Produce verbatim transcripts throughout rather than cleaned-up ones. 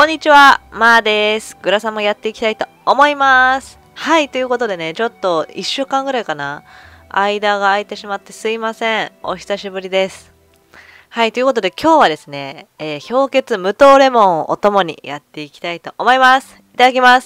んにちは、まーです。グラサンもやっていきたいと思います。はい、ということでね、ちょっといっしゅうかんぐらいかな。間が空いてしまってすいません。お久しぶりです。はい、ということで今日はですね、えー、氷結無糖レモンをお供にやっていきたいと思います。いただきます。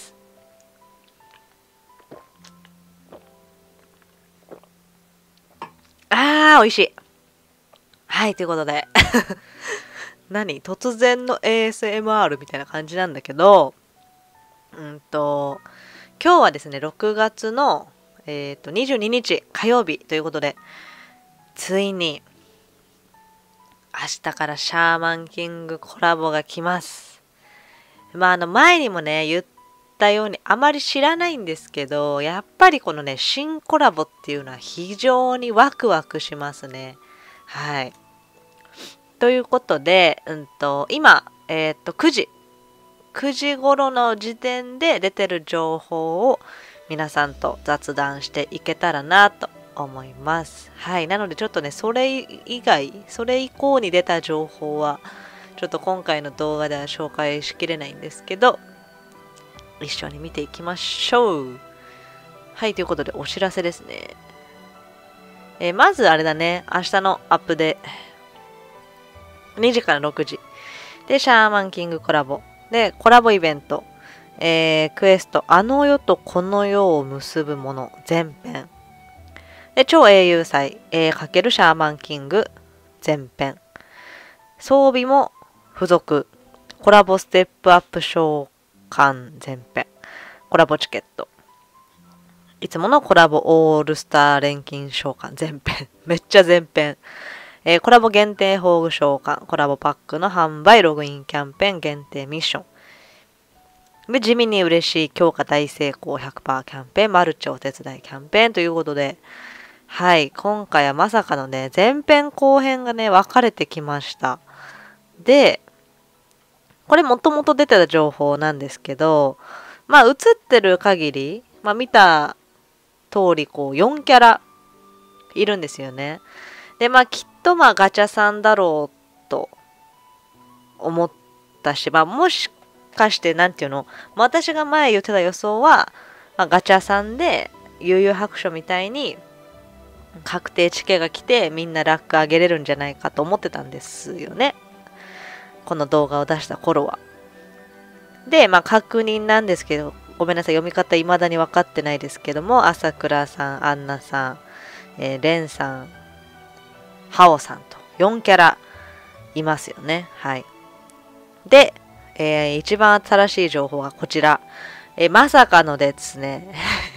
あー、美味しい。はい、ということで。何突然の エーエスエムアール みたいな感じなんだけど、うんと、今日はですね、ろくがつの、えー、とにじゅうににち火曜日ということで、ついに明日からシャーマンキングコラボが来ます。まあ、あの前にもね、言ったようにあまり知らないんですけど、やっぱりこのね、新コラボっていうのは非常にワクワクしますね。はい。ということで、うんと、今、えっ、と、くじ、くじ頃の時点で出てる情報を皆さんと雑談していけたらなと思います。はい。なのでちょっとね、それ以外、それ以降に出た情報は、ちょっと今回の動画では紹介しきれないんですけど、一緒に見ていきましょう。はい。ということでお知らせですね。えー、まずあれだね、明日のアップで、にじからろくじ。で、シャーマンキングコラボ。で、コラボイベント。えー、クエスト、あの世とこの世を結ぶもの、前編。で、超英雄祭、えー、かけるシャーマンキング、前編。装備も付属。コラボステップアップ召喚、前編。コラボチケット。いつものコラボオールスター錬金召喚、前編。めっちゃ前編。えー、コラボ限定宝具召喚、コラボパックの販売、ログインキャンペーン限定ミッション。で、地味に嬉しい強化大成功 ひゃくパーセント キャンペーン、マルチお手伝いキャンペーンということで、はい、今回はまさかのね、前編後編がね、分かれてきました。で、これもともと出てた情報なんですけど、まあ映ってる限り、まあ見た通りこうよんキャラいるんですよね。で、まあきっとまあガチャさんだろうと思ったし、まあもしかしてなんていうの、私が前言ってた予想は、まあ、ガチャさんで悠々白書みたいに確定チケが来てみんなラック上げれるんじゃないかと思ってたんですよね。この動画を出した頃は。で、まあ確認なんですけど、ごめんなさい、読み方未だに分かってないですけども、朝倉さん、アンナさん、えー、レンさん、ハオさんとよんキャラいますよね。はい。で、えー、一番新しい情報がこちら。えー、まさかのですね。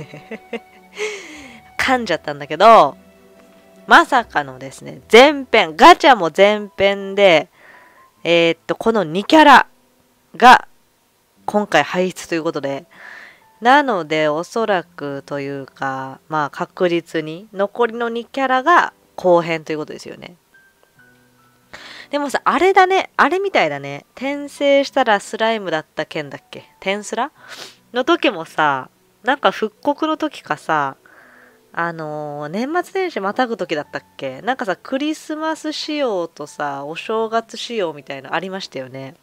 噛んじゃったんだけど、まさかのですね、前編、ガチャも前編で、えー、っと、このにキャラが今回輩出ということで、なのでおそらくというか、まあ確実に残りのにキャラが後編ということですよね。でもさ、あれだね、あれみたいだね。転生したらスライムだった件だっけ？転スラの時もさ、なんか復刻の時かさ、あのー、年末年始またぐ時だったっけ？なんかさ、クリスマス仕様とさ、お正月仕様みたいなのありましたよね。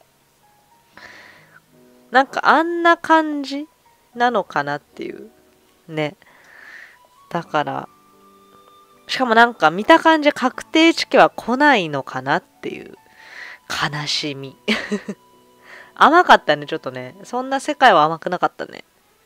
なんかあんな感じなのかなっていう。ね。だから、しかもなんか見た感じ確定チケは来ないのかなっていう悲しみ。甘かったね、ちょっとね。そんな世界は甘くなかったね。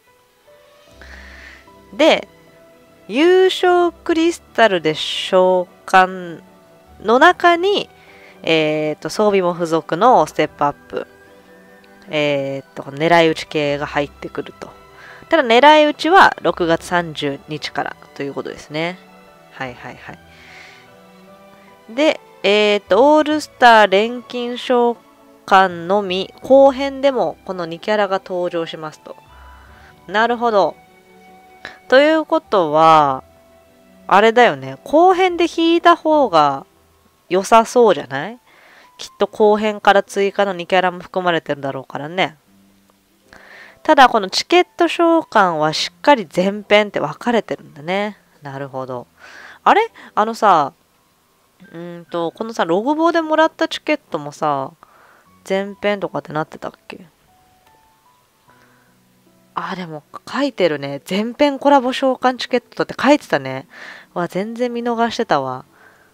で、優勝クリスタルで召喚の中に、えっと、装備も付属のステップアップ。えっと、狙い撃ち系が入ってくると。ただ狙い撃ちはろくがつさんじゅうにちからということですね。はいはいはい。で、えっと、オールスター錬金召喚のみ、後編でもこのにキャラが登場しますと。なるほど。ということは、あれだよね。後編で引いた方が良さそうじゃない？きっと後編から追加のにキャラも含まれてるだろうからね。ただこのチケット召喚はしっかり前編って分かれてるんだね。なるほど。あれあのさ、うんと、このさ、ログボでもらったチケットもさ、前編とかってなってたっけ？ あ、でも書いてるね。全編コラボ召喚チケットって書いてたね。わ、全然見逃してたわ。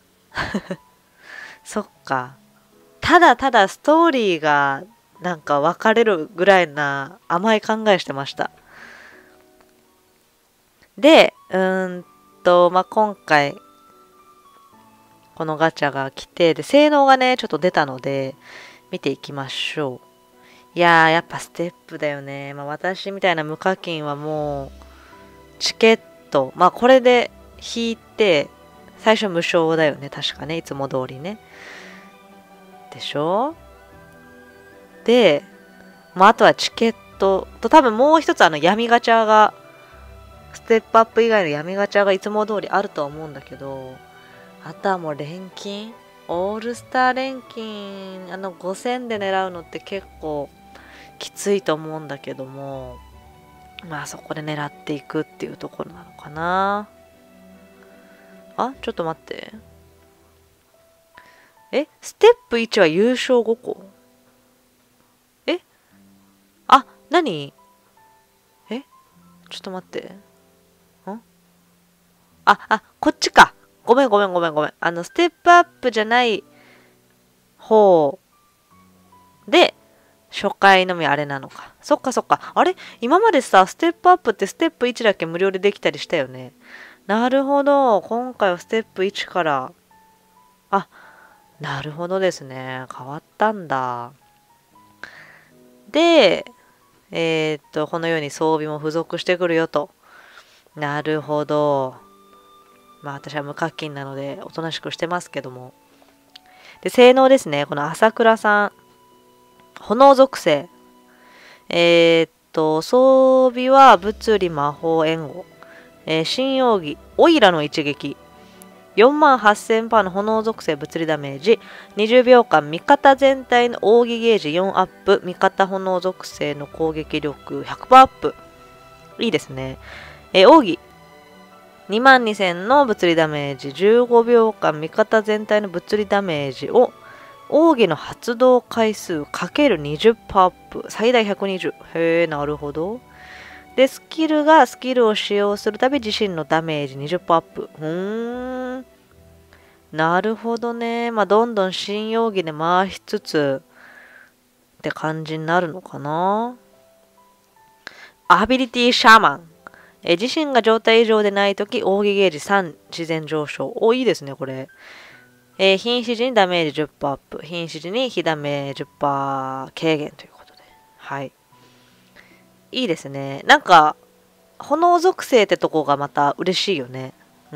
そっか。ただただストーリーがなんか分かれるぐらいな甘い考えしてました。で、うーんと、まあ、今回、このガチャが来て、で、性能がね、ちょっと出たので、見ていきましょう。いやー、やっぱステップだよね。まあ、私みたいな無課金はもう、チケット、まあ、これで引いて、最初無償だよね。確かね。いつも通りね。でしょ？で、まあ、あとはチケットと、多分もう一つあの闇ガチャが、ステップアップ以外の闇ガチャがいつも通りあるとは思うんだけど、あとはもう錬金オールスター錬金あのごせんで狙うのって結構きついと思うんだけども、まあそこで狙っていくっていうところなのかな。あ、ちょっと待って。え、ステップいちは優勝ごこ？えあ、何？えちょっと待って。んあ、あ、こっちか。ごめんごめんごめんごめん。あの、ステップアップじゃない方で、初回のみあれなのか。そっかそっか。あれ今までさ、ステップアップってステップいちだけ無料でできたりしたよね。なるほど。今回はステップいちから。あ、なるほどですね。変わったんだ。で、えー、っと、このように装備も付属してくるよと。なるほど。まあ私は無課金なのでおとなしくしてますけども。で、性能ですね。この朝倉さん。炎属性。えー、っと、装備は物理魔法援護。えー、新容疑、オイラの一撃。よんまんはっせんパーの炎属性物理ダメージ。にじゅうびょうかん味方全体の奥義ゲージよんアップ。味方炎属性の攻撃力 ひゃくパーセント アップ。いいですね。えー、奥義。にまんにせんの物理ダメージ。じゅうごびょうかん味方全体の物理ダメージを奥義の発動回数 ×にじゅっパーセント アップ。最大ひゃくにじゅう。へえ、なるほど。で、スキルがスキルを使用するたび自身のダメージ にじゅっパーセント アップ。うーん。なるほどね。まあ、どんどん新容疑で回しつつって感じになるのかな。アビリティシャーマン。え自身が状態異常でないとき、奥義ゲージさん自然上昇。お、いいですね、これ。えー、瀕死時にダメージ じゅっパーセント アップ。瀕死時に非ダメージ じゅっパーセント 軽減ということで。はい。いいですね。なんか、炎属性ってとこがまた嬉しいよね。うん。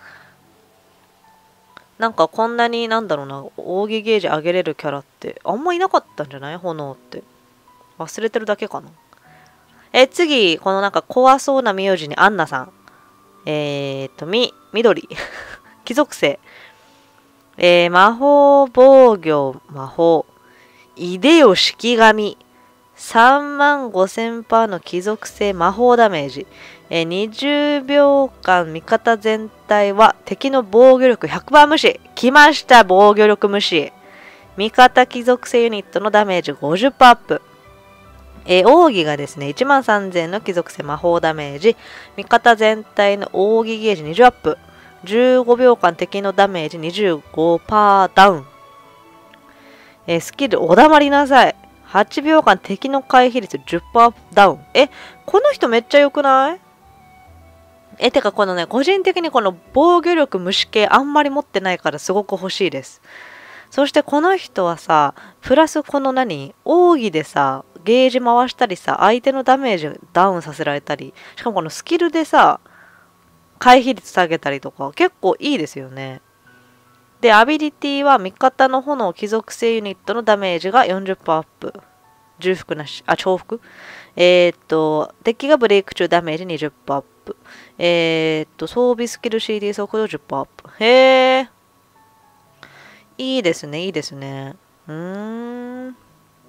なんかこんなになんだろうな、奥義ゲージ上げれるキャラってあんまいなかったんじゃない？炎って。忘れてるだけかな。え、次、このなんか怖そうな名字にアンナさん。えーと、み、緑。貴族性。えー、魔法防御魔法。イデオ式神。さんまんごせんパーの貴族性魔法ダメージ。えー、にじゅうびょうかん味方全体は敵の防御力 ひゃくパーセント 無視。来ました、防御力無視。味方貴族性ユニットのダメージ ごじゅっパーセント アップ。えー、奥義がですね、いちまんさんぜんの貴族性魔法ダメージ。味方全体の奥義ゲージにじゅうアップ。じゅうごびょうかん敵のダメージ にじゅうごパーセント ダウン。えー、スキル、おだまりなさい。はちびょうかん敵の回避率 じゅっパーセント ダウン。え、この人めっちゃ良くない？え、てかこのね、個人的にこの防御力無視系あんまり持ってないからすごく欲しいです。そしてこの人はさ、プラスこの何奥義でさ、ゲージ回したりさ、相手のダメージダウンさせられたり、しかもこのスキルでさ、回避率下げたりとか、結構いいですよね。で、アビリティは味方の炎貴族性ユニットのダメージが よんじゅっパーセント アップ。重複なし、あ、重複えー、っと、敵がブレイク中ダメージ にじゅっパーセント アップ。えー、っと、装備スキル シーディー 速度 じゅっパーセント アップ。へー。いいですね、いいですね。うーん。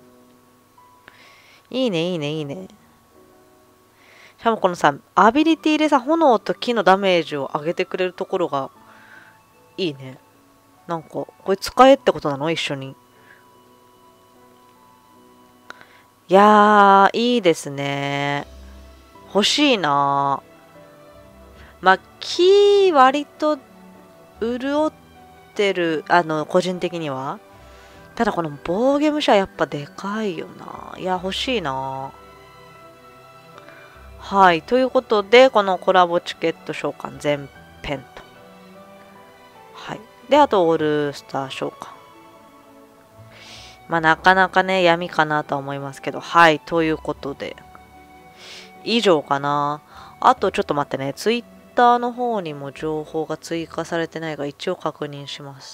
いいね、いいね、いいね。しかもこのさ、アビリティでさ、炎と木のダメージを上げてくれるところがいいね。なんか、これ使えってことなの？一緒に。いやー、いいですね。 欲しいな。まあ、木割と潤ってる、あの、個人的には。ただこの防御武者やっぱでかいよな。いや、欲しいな。はい。ということで、このコラボチケット召喚全編と。はい。で、あとオールスター召喚。まあ、なかなかね、闇かなとは思いますけど。はい。ということで。以上かな。あとちょっと待ってね。ツイッターの方にも情報が追加されてないが、一応確認します。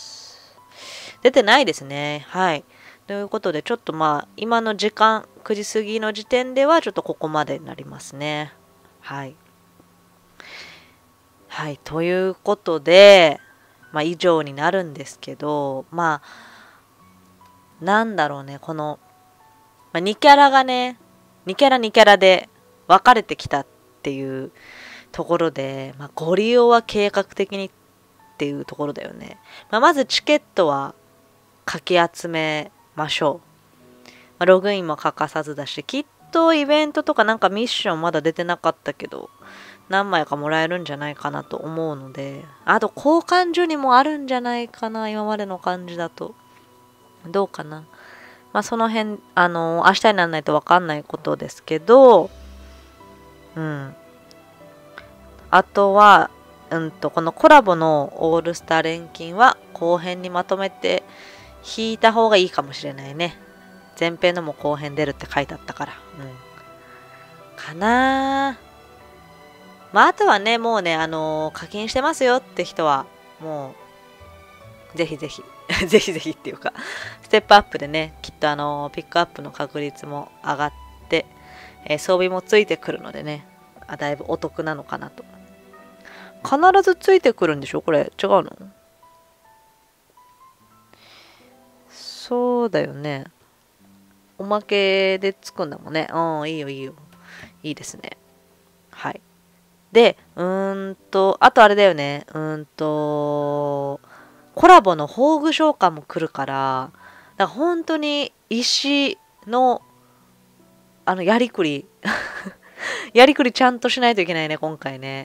出てないですね。はい。ということで、ちょっとまあ、今の時間、くじ過ぎの時点では、ちょっとここまでになりますね。はい。はい。ということで、まあ、以上になるんですけど、まあ、なんだろうね、この、まあ、にキャラがね、にキャラにキャラで分かれてきたっていうところで、まあ、ご利用は計画的にっていうところだよね。まあ、まずチケットはかき集めましょう。まあ、ログインも欠かさずだし、きっとイベントとかなんかミッションまだ出てなかったけど、何枚かもらえるんじゃないかなと思うので、あと交換所にもあるんじゃないかな、今までの感じだと。どうかな。まあその辺、あのー、明日にならないとわかんないことですけど、うん。あとは、うんと、このコラボのオールスター錬金は後編にまとめて引いた方がいいかもしれないね。前編のも後編出るって書いてあったから。うん。かなー。まあ、あとはね、もうね、あのー課金してますよって人は、もう、ぜひぜひ、ぜひぜひっていうか、ステップアップでね、きっとあのーピックアップの確率も上がって、えー装備もついてくるのでね、あ、だいぶお得なのかなと。必ずついてくるんでしょこれ、違うの？そうだよね。おまけでつくんだもんね。うん、いいよいいよ。いいですね。はい。で、うーんと、あとあれだよね。うーんと、コラボの宝具召喚も来るから、だから本当に石の、あの、やりくり、やりくりちゃんとしないといけないね、今回ね。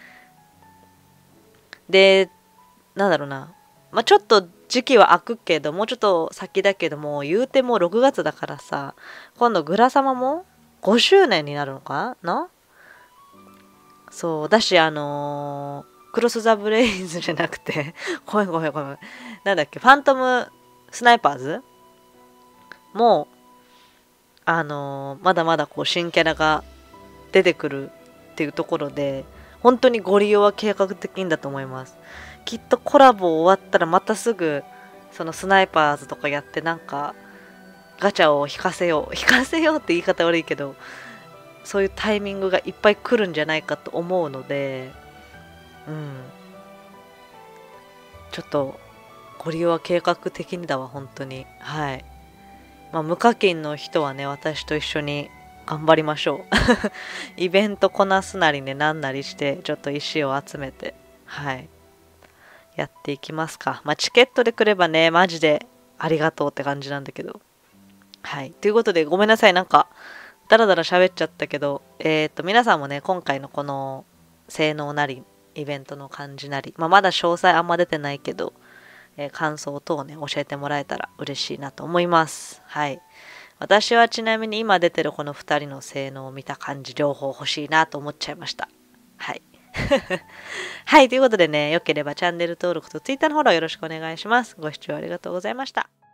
で、なんだろうな。まあ、ちょっと時期は空くけど、もうちょっと先だけども、言うてもろくがつだからさ、今度グラサマもごしゅうねんになるのかな。そう、だし、あのークロス・ザ・ブレイズじゃなくてごめんごめんごめん。なんだっけ、ファントム・スナイパーズも、あのーまだまだこう新キャラが出てくるっていうところで、本当にご利用は計画的にだと思います。きっとコラボ終わったらまたすぐ、そのスナイパーズとかやってなんか、ガチャを引かせよう。引かせようって言い方悪いけど、そういうタイミングがいっぱい来るんじゃないかと思うので、うん。ちょっと、ご利用は計画的にだわ、本当に。はい。まあ、無課金の人はね、私と一緒に頑張りましょう。イベントこなすなりね、なんなりして、ちょっと石を集めて、はい。やっていきますか。まあ、チケットで来ればね、マジでありがとうって感じなんだけど。はい。ということで、ごめんなさい。なんか、だらだら喋っちゃったけど、えっと、皆さんもね、今回のこの性能なり、イベントの感じなり、まあ、まだ詳細あんま出てないけど、えー感想等をね、教えてもらえたら嬉しいなと思います。はい。私はちなみに今出てるこのふたりの性能を見た感じ、両方欲しいなと思っちゃいました。はい。はい。ということでね、良ければチャンネル登録と Twitter のフォローよろしくお願いします。ご視聴ありがとうございました。